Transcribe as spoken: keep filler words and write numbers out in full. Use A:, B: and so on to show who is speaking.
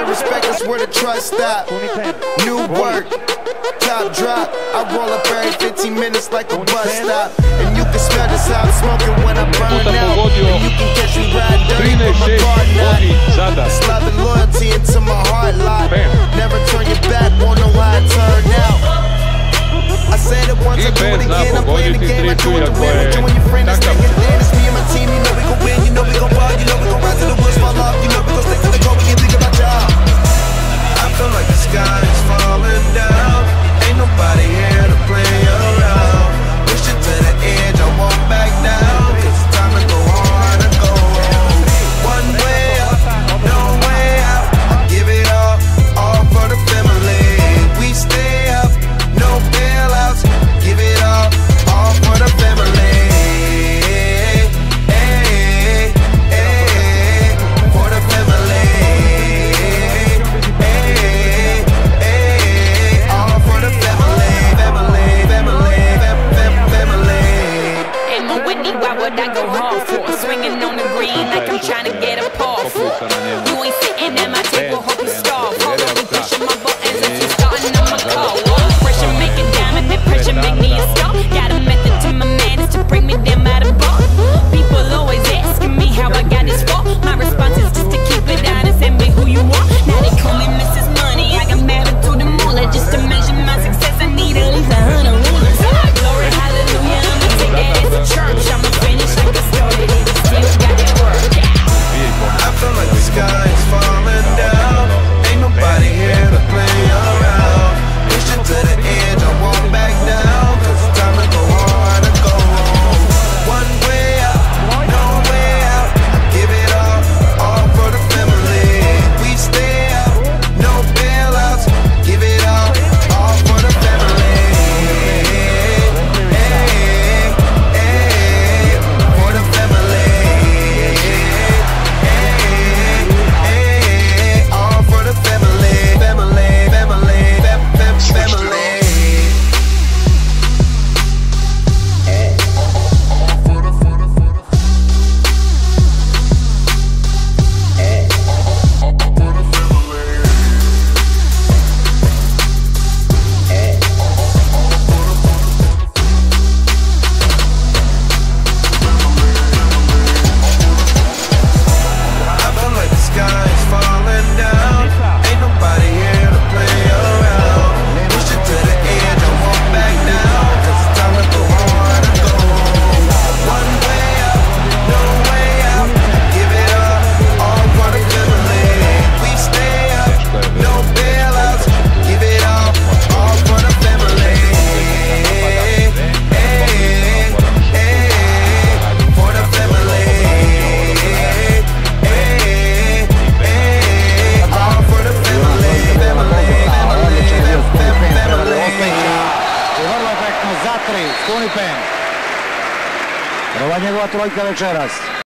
A: the respect, that's where the trust stop. New work, top drop. I roll up every fifteen minutes like a bus stop. And you can smell this how I'm smoking when I burn out. And you can catch me riding dirty with my car not. It's love and loyalty into my heart lot. Never turn your back, won't know how it turned out. I said it once, I do it again. I'm playing the game, I do it to win. With you and your friends, it's taking land. It's me and my team, you know we gon' win. You know we gon' ball, you know we gon' rise to the wheels fall off. You know we gon' stick to the goal, we can think about y'all. I feel like the sky is falling down. Ain't nobody here to play around. Push it to the edge, I won't back down. Cause it's time to go hard and go home. One way up, no way out. Give it all, all for the family. We stay up, no bailouts. Give it all, all for the family. Hey, hey, for the family. Hey, hey, all for the family. Family, family, fam, family.
B: Am I Whitney? Why would I go hard for? Swinging on the green like I'm trying to get a paw for. You ain't sitting at my table, hope you starve. Hold on, pushing my buttons as you starting on my call. Pressure make a diamond, that pressure make me a star. Got a method to my madness to bring me down by the bar. People always asking me how I got this far. My response is just to keep it honest and be who you are. Now they call me Missus Money, I got married to the moolah. Just to measure my success, I need at least a hundred rulers. Glory, hallelujah, I'ma take that as a church. I'ma finish like I started it, still got that work.
A: I feel like the sky is falling down. Ain't nobody here to play around. Push it to the edge, I won't back down. Cause it's time to go hard and go home. One way up, no way out. Give it all, all for the family. We stay up, no bailouts. Give it all, all for the family. Hey, hey, for the family. All for the family, family, family, fam, fam, family. I feel like the sky is falling down. Ain't nobody here to play around. Push it to the edge, I won't back down. Cause it's time to go hard and go home. One way up, no way out. Give it up, all for the family. We stay up, no bailouts. Give it all, all for the family. Hey, hey, for the family. Hey, hey, all for the family, family, family, family.
C: I vrlo efektno za tri, Skunipen. Prva njegova trojka večeras.